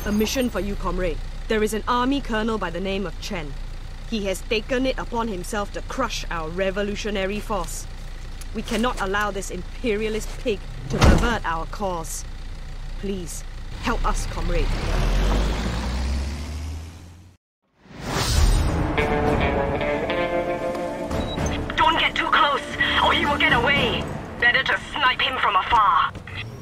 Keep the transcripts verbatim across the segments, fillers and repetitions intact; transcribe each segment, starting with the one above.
A mission for you, comrade. There is an army colonel by the name of Chen. He has taken it upon himself to crush our revolutionary force. We cannot allow this imperialist pig to pervert our cause. Please, help us, comrade. Don't get too close, or he will get away. Better to snipe him from afar.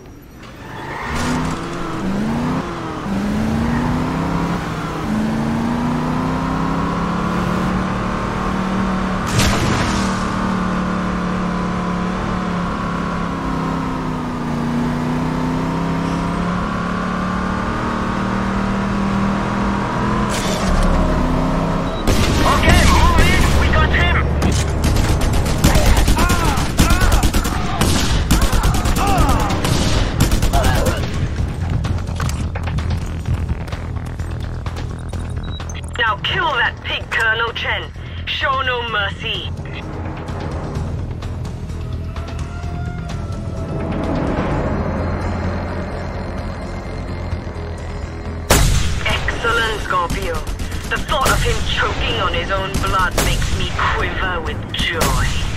Now kill that pig, Colonel Chen. Show no mercy. Excellent, Scorpio. The thought of him choking on his own blood makes me quiver with joy.